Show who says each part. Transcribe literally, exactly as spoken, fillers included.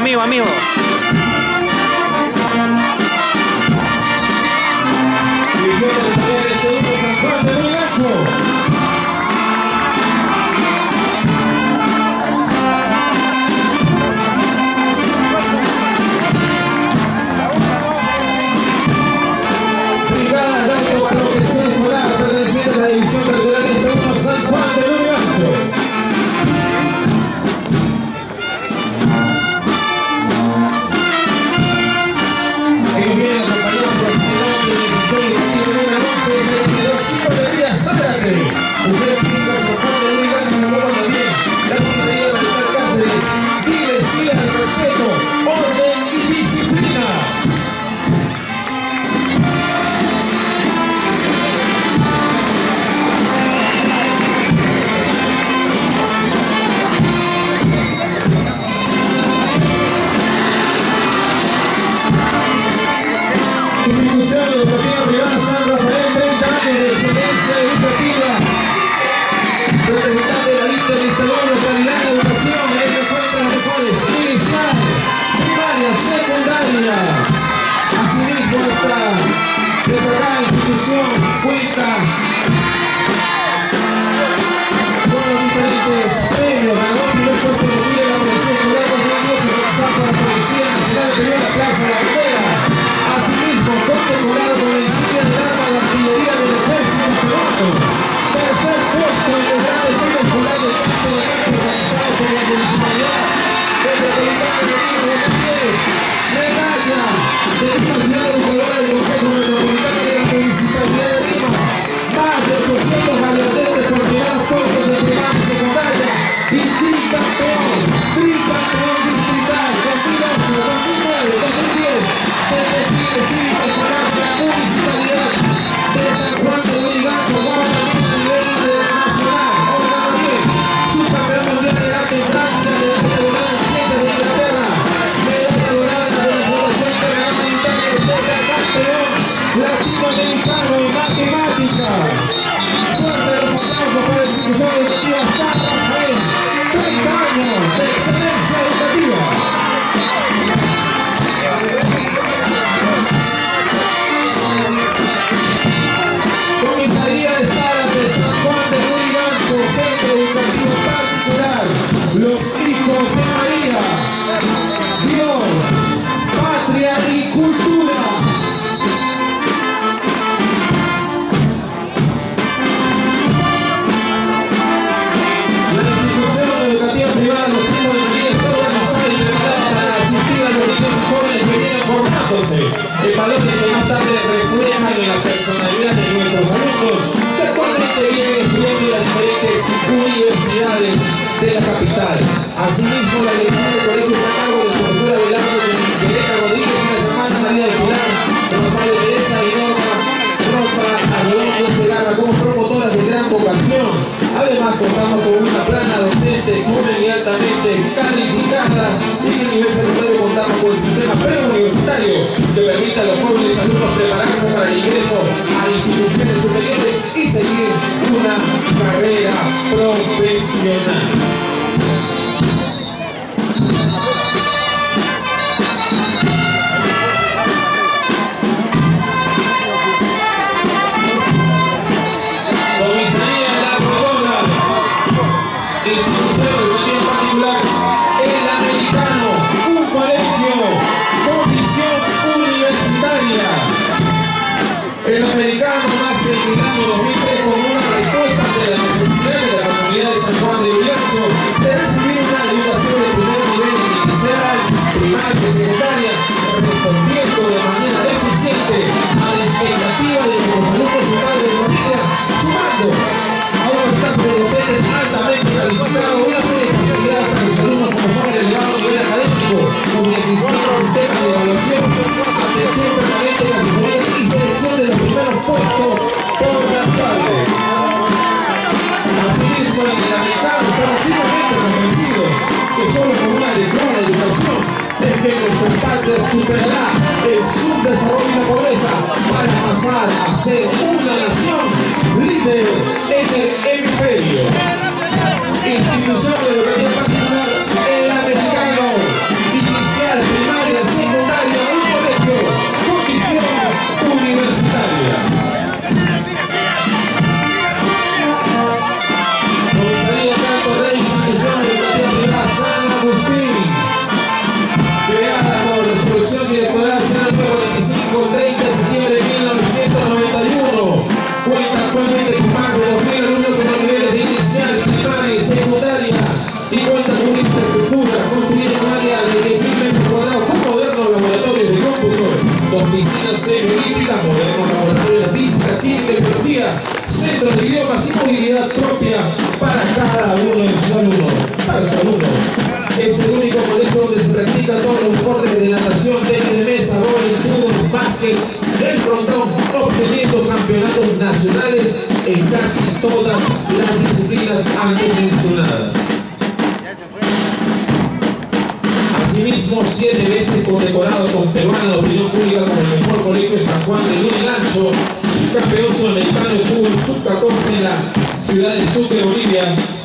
Speaker 1: amigo, amigo.
Speaker 2: Asimismo, esta destacada institución cuenta con los diferentes premios, ganador primer puesto de mil en la Universidad Escolar dos mil doce, pasar por la Policía Nacional de la Plaza de la Bandera. Asimismo, condecorado con la insignia del arma de artillería del Ejército Peruano. Tercer puesto en el Gran Desfile Escolar de Campo de Campo organizado por la Municipalidad Metropolitana de Lima de Pérez. Medalla de Capacidad Educadora del Consejo Metropolitano de la Municipalidad de Lima. Más de ochocientos galardones por primeros puestos de primaria y secundaria. Y tricampeón, tricampeón distrital dos mil ocho, dos mil nueve, dos mil diez. Del desfile cívico escolar de la Municipalidad de San Juan de Lurigancho. Gana también a nivel internacional. Ahora también, subcampeón mundial de arte en Francia, medalla dorada en ciencias de Inglaterra. Medalla dorada de la Fundación Internacional de campeón latinoamericano en matemática. Fuerte los aplausos para la institución educativa San Rafael. treinta años de excelencia educativa. Comisaría de Sara de San Juan de Lurigancho, Centro Educativo Particular, los hijos de María, Dios, patria y cultura. La institución educativa privada Los Hijos de María está organizada y preparada para asistir a los niños y jóvenes que vienen formándose en valores que más tarde reflejan en la personalidad de nuestros alumnos, que actualmente vienen estudiando en las diferentes universidades de la capital. Asimismo, la dirección del colegio está a cargo de su profesora Belardo de Quereca Rodríguez y la semana María de Pilar, Rosario Teresa y Norma Rosa Arredondo Segarra como promotoras de gran vocación. Además, contamos con una plana docente joven y altamente calificada, y en el nivel secundario contamos con el sistema preuniversitario que permite a los jóvenes alumnos prepararse para el ingreso a instituciones superiores y seguir una carrera profesional. Institución educativa particular, el Americano, un colegio con visión universitaria. El Americano nace en el año dos mil tres como una respuesta ante las necesidades de la comunidad de San Juan de Lurigancho de recibir una educación de primer nivel inicial, primaria y secundaria, respondiendo de manera eficiente a la expectativa de que los alumnos y padres de familia, sumando a un staff de docentes altamente calificado, una serie de facilidades para los alumnos como son el elevado nivel académico, con el eficiente sistema de evaluación, atención permanente de asesorías y selección de los primeros puestos por las tardes. Asimismo, en el Americano estamos firmemente convencidos que solo con una adecuada educación es que nuestro patria superará el subdesarrollo y la pobreza para pasar a ser una nación líder en el hemisferio. Institución educativa particular, el Americano, Actualmente comparte los mil alumnos con los niveles de inicial, primaria y secundaria y cuenta con una infraestructura construida en un área de diez mil metros cuadrados con modernos laboratorios de cómputo, dos piscinas semiolímpicas, modernos laboratorios de física, química y biología, centros de idiomas y movilidad propia para cada uno de sus alumnos. Para sus alumnos. Es el único colegio donde se practican todos los deportes de natación, tenis de mesa, vóley, fútbol, básquet, el frontón, obteniendo campeonatos nacionales en casi todas las disciplinas antes mencionadas. Asimismo, siete veces condecorado con peruana de opinión pública como el mejor colegio de San Juan de Lurigancho, subcampeón sudamericano de fútbol sub catorce en la ciudad de Sucre, Bolivia,